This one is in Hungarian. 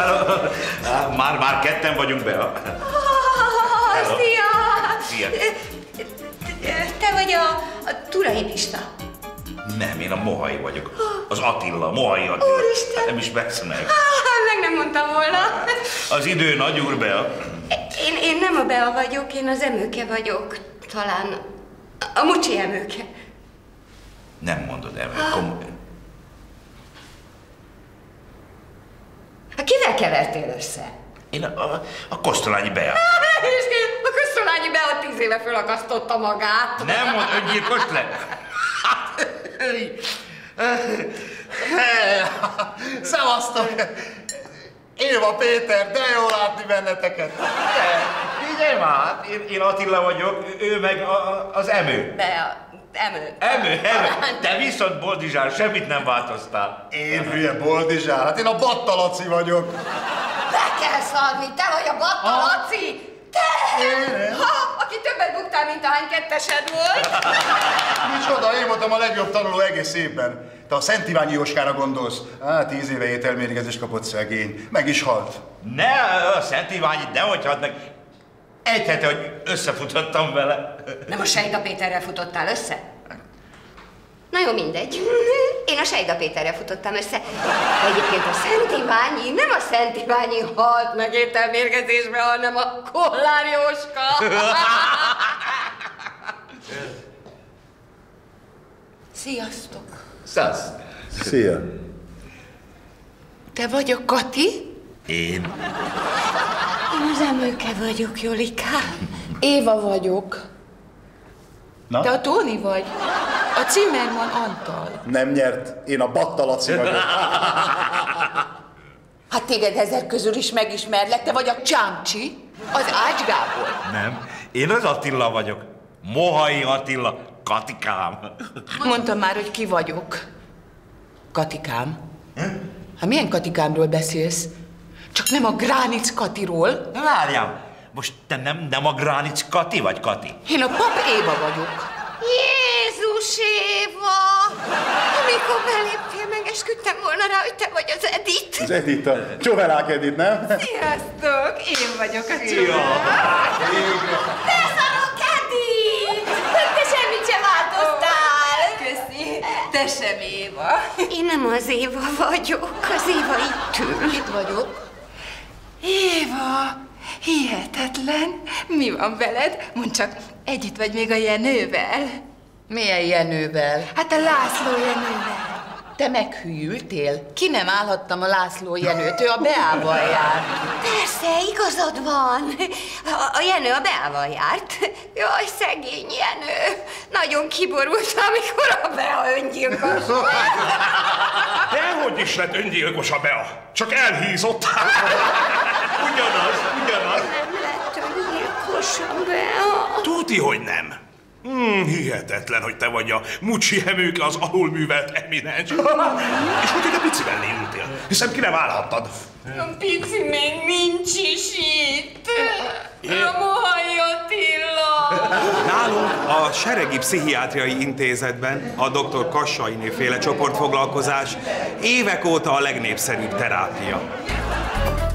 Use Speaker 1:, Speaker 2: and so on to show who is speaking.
Speaker 1: Már ketten vagyunk, Bea.
Speaker 2: Szia!
Speaker 1: Szia!
Speaker 2: Te vagy a Turai Pista?
Speaker 1: Nem, én a Mohai vagyok. Az Attila, Mohai Attila.
Speaker 2: Úristen!
Speaker 1: Hát nem ismersz meg.
Speaker 2: Meg nem mondtam volna.
Speaker 1: Az idő nagy úr, Bea.
Speaker 2: Én nem a Bea vagyok, én az Emőke vagyok. Talán a Mucsi Emőke.
Speaker 1: Nem mondod, Emő.
Speaker 2: Kivel kevertél össze?
Speaker 1: Én a Kosztolányi Bea.
Speaker 2: És a Kosztolányi Bea 10 éve fölakasztotta magát.
Speaker 1: Nem mond, öngyilkos lett.
Speaker 3: Szevasztok! Éva Péter, de jó látni benneteket!
Speaker 1: Figyelj már, én Attila vagyok, ő meg az Emő.
Speaker 2: Bea, Emő.
Speaker 1: Emő. Te viszont Boldizsár, semmit nem változtál.
Speaker 3: Én hülye Boldizsár, hát én a Batta Laci vagyok.
Speaker 2: Be kell szarni, te vagy a Batta Laci! Te!
Speaker 3: Én?
Speaker 2: Aki többet buktál, mint ahány kettesed volt.
Speaker 3: Micsoda, én voltam a legjobb tanuló egész évben. Te a Szent Iványi Jóskára gondolsz? 10 éve ételmérgezést kapott szegény. Meg is halt.
Speaker 1: Ne, a Szent Iványit nehogy halt meg. Egy hete, hogy összefutottam vele.
Speaker 2: Nem a Sejda Péterrel futottál össze? Na jó, mindegy. Én a Sejda Péterrel futottam össze. De egyébként a Szent Iványi, nem a Szent Iványi halt meg ételmérgezésbe, hanem a Kollár Jóska. Sziasztok!
Speaker 1: Szasz.
Speaker 3: Szia.
Speaker 2: Te vagy a Kati?
Speaker 1: Én?
Speaker 2: Én az Emőke vagyok, Jolikám.
Speaker 4: Éva vagyok.
Speaker 3: Na?
Speaker 4: Te a Tóni vagy. A Zimmermann Antal.
Speaker 3: Nem nyert, én a Batta Laci vagyok.
Speaker 4: Hát téged ezer közül is megismerlek, te vagy a Csámcsi, az Ács Gábor.
Speaker 1: Nem, én az Attila vagyok. Mohai Attila, Katikám.
Speaker 4: Mondtam már, hogy ki vagyok. Katikám. Hát milyen Katikámról beszélsz? Csak nem a Gránic Katiról.
Speaker 1: Várjál, most te nem a Gránic Kati vagy Kati?
Speaker 4: Én a Pap Éva vagyok.
Speaker 2: Jézus Éva! Amikor beléptél, megesküdtem volna rá, hogy te vagy az Edith.
Speaker 3: Az Edith, Csovelák Edith, nem?
Speaker 2: Sziasztok! Én vagyok a Csovelák. Te szarok, Edith! Te semmit sem változtál!
Speaker 4: Köszi. Te sem Éva.
Speaker 2: Én nem az Éva vagyok, az Éva itt ül.
Speaker 4: Itt vagyok.
Speaker 5: Éva, hihetetlen. Mi van veled? Mondd csak, együtt vagy még a Jenővel?
Speaker 4: Milyen Jenővel?
Speaker 5: Hát a László Jenővel.
Speaker 4: Te meghűltél? Ki nem állhattam a László Jenőt, ő a Beával járt.
Speaker 2: Persze, igazad van. A Jenő a Beával járt. Jaj, szegény Jenő. Nagyon kiborult, amikor a Bea öngyilkos.
Speaker 6: Dehogy is lett öngyilkos a Bea, csak elhízott. Ugyanaz.
Speaker 2: Nem lett öngyilkos a Bea.
Speaker 6: Tuti, hogy nem. Hihetetlen, hogy te vagy a Mucsi Emőke, az alulművelt eminens. És hogy te picivel ültél, hiszen ki nem állhattad.
Speaker 5: A pici még nincs is itt. A Mohai Attila.
Speaker 7: Nálunk a Seregi Pszichiátriai Intézetben a dr. Kassai féle csoportfoglalkozás évek óta a legnépszerűbb terápia.